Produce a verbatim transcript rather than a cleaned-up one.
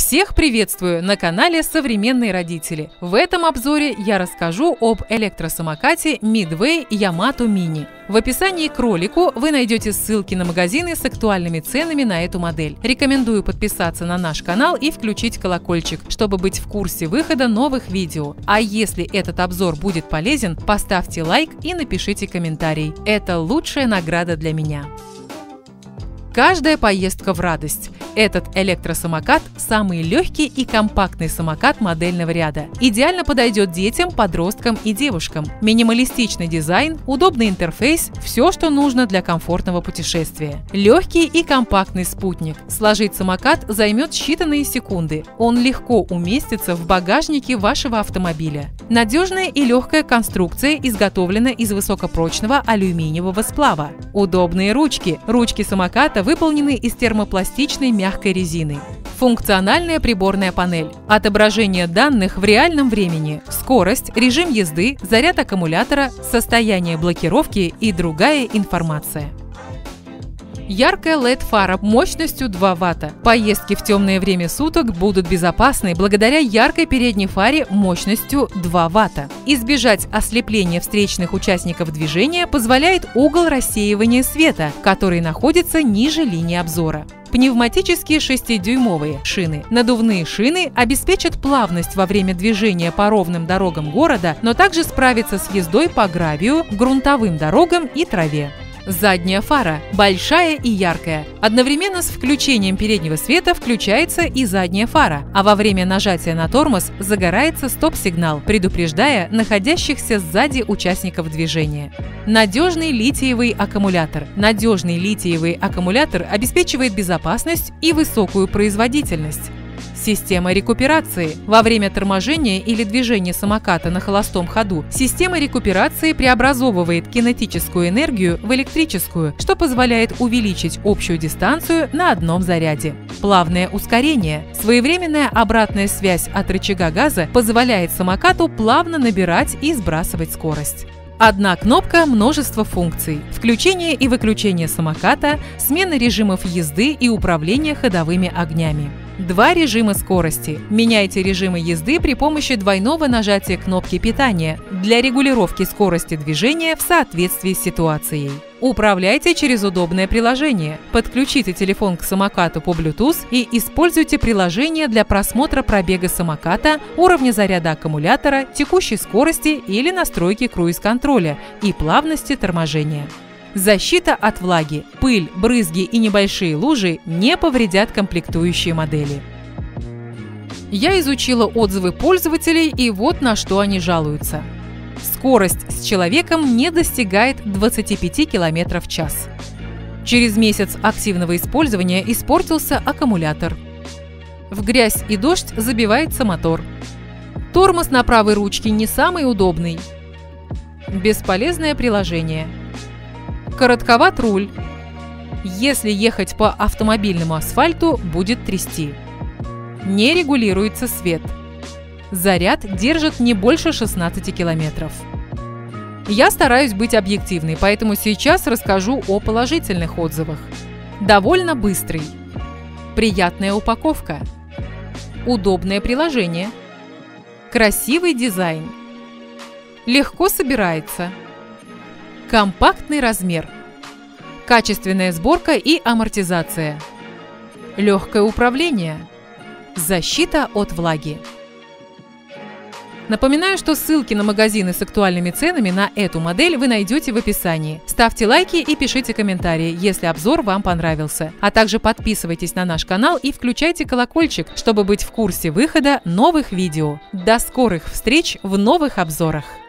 Всех приветствую на канале «Современные родители». В этом обзоре я расскажу об электросамокате Midway Yamato Mini. В описании к ролику вы найдете ссылки на магазины с актуальными ценами на эту модель. Рекомендую подписаться на наш канал и включить колокольчик, чтобы быть в курсе выхода новых видео. А если этот обзор будет полезен, поставьте лайк и напишите комментарий. Это лучшая награда для меня. Каждая поездка в радость. Этот электросамокат – самый легкий и компактный самокат модельного ряда. Идеально подойдет детям, подросткам и девушкам. Минималистичный дизайн, удобный интерфейс – все, что нужно для комфортного путешествия. Легкий и компактный спутник. Сложить самокат займет считанные секунды. Он легко уместится в багажнике вашего автомобиля. Надежная и легкая конструкция изготовлена из высокопрочного алюминиевого сплава. Удобные ручки. Ручки самоката выполнены из термопластичной мягкой резины. Функциональная приборная панель. Отображение данных в реальном времени. Скорость, режим езды, заряд аккумулятора, состояние блокировки и другая информация. Яркая эл и ди-фара мощностью два ватта. Поездки в темное время суток будут безопасны благодаря яркой передней фаре мощностью два ватта. Избежать ослепления встречных участников движения позволяет угол рассеивания света, который находится ниже линии обзора. Пневматические шестидюймовые шины. Надувные шины обеспечат плавность во время движения по ровным дорогам города, но также справятся с ездой по гравию, грунтовым дорогам и траве. Задняя фара – большая и яркая. Одновременно с включением переднего света включается и задняя фара, а во время нажатия на тормоз загорается стоп-сигнал, предупреждая находящихся сзади участников движения. Надежный литиевый аккумулятор. Надежный литиевый аккумулятор обеспечивает безопасность и высокую производительность. Система рекуперации. Во время торможения или движения самоката на холостом ходу система рекуперации преобразовывает кинетическую энергию в электрическую, что позволяет увеличить общую дистанцию на одном заряде. Плавное ускорение. Своевременная обратная связь от рычага газа позволяет самокату плавно набирать и сбрасывать скорость. Одна кнопка, множество функций. Включение и выключение самоката, смена режимов езды и управление ходовыми огнями. Два режима скорости. Меняйте режимы езды при помощи двойного нажатия кнопки питания для регулировки скорости движения в соответствии с ситуацией. Управляйте через удобное приложение. Подключите телефон к самокату по Bluetooth и используйте приложение для просмотра пробега самоката, уровня заряда аккумулятора, текущей скорости или настройки круиз-контроля и плавности торможения. Защита от влаги. Пыль, брызги и небольшие лужи не повредят комплектующие модели. Я изучила отзывы пользователей, и вот на что они жалуются. Скорость с человеком не достигает двадцати пяти километров в час. Через месяц активного использования испортился аккумулятор. В грязь и дождь забивается мотор. Тормоз на правой ручке не самый удобный. Бесполезное приложение. Коротковат руль. Если ехать по автомобильному асфальту, будет трясти. Не регулируется свет. Заряд держит не больше шестнадцати километров. Я стараюсь быть объективной, поэтому сейчас расскажу о положительных отзывах. Довольно быстрый. Приятная упаковка. Удобное приложение. Красивый дизайн. Легко собирается. Компактный размер. Качественная сборка и амортизация. Легкое управление. Защита от влаги. Напоминаю, что ссылки на магазины с актуальными ценами на эту модель вы найдете в описании. Ставьте лайки и пишите комментарии, если обзор вам понравился. А также подписывайтесь на наш канал и включайте колокольчик, чтобы быть в курсе выхода новых видео. До скорых встреч в новых обзорах!